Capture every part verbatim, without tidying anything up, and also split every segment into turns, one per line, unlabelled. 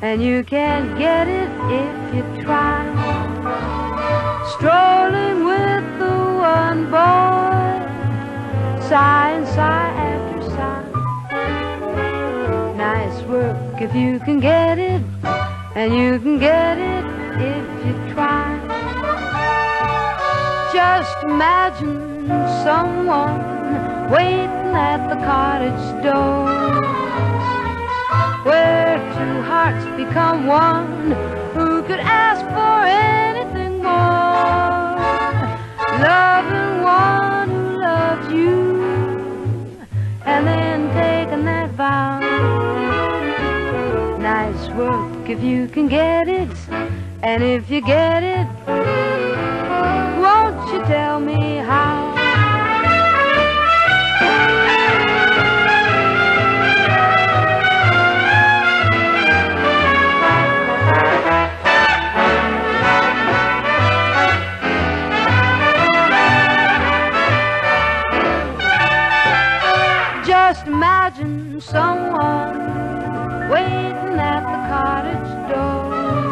and you can't get it if you try. Strolling with the one boy, sigh and sigh after sigh. Nice work if you can get it, and you can get it if you try. Just imagine someone waiting at the cottage door, where two hearts become one. Who could ask for anything more? Loving one who loves you, and then taking that vow. Nice work if you can get it, and if you get it, won't you tell me how? Just imagine someone waiting at the cottage door,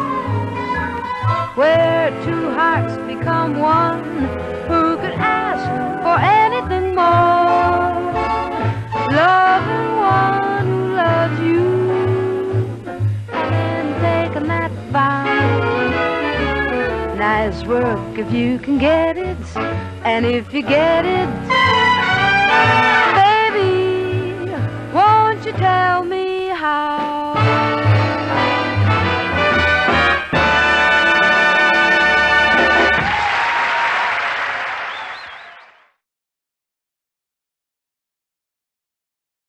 where two hearts become one. Who could ask for anything more? Loving one who loves you, and taking that vow. Nice work if you can get it, and if you get it, baby, won't you tell me